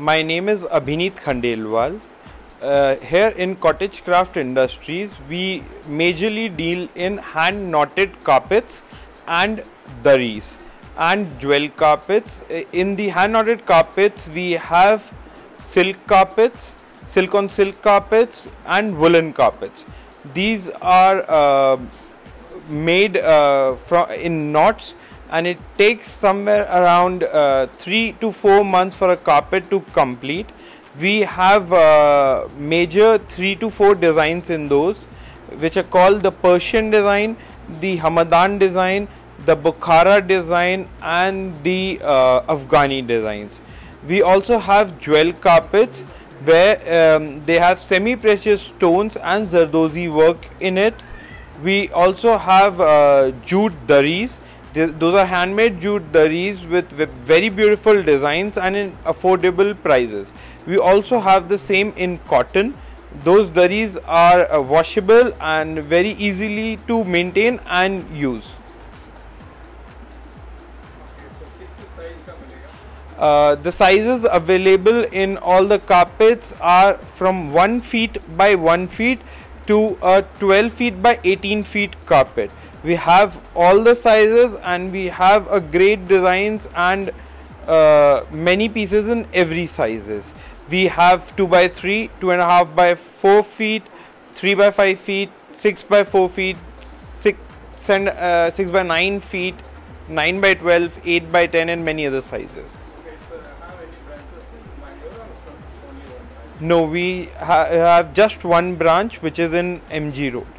My name is Abhineet Khandelwal. Here in Cottage Craft Industries, we majorly deal in hand knotted carpets and daris and jewel carpets. In the hand knotted carpets, we have silk carpets, silk on silk carpets, and woolen carpets. These are made in knots, and it takes somewhere around 3 to 4 months for a carpet to complete. We have major 3 to 4 designs in those, which are called the Persian design, the Hamadan design, the Bukhara design, and the Afghani designs. We also have jewel carpets where they have semi-precious stones and Zardozi work in it. We also have jute daris. Those are handmade jute daris with very beautiful designs and in affordable prices. We also have the same in cotton. Those daris are washable and very easily to maintain and use. The sizes available in all the carpets are from 1 feet by 1 feet to a 12 feet by 18 feet carpet. We have all the sizes, and we have a great designs and many pieces in every sizes. We have 2 by 3, 2.5 by 4 feet, 3 by 5 feet, 6 by 4 feet, 6 by 9 feet, 9 by 12, 8 by 10, and many other sizes. No, we have just one branch, which is in MG Road.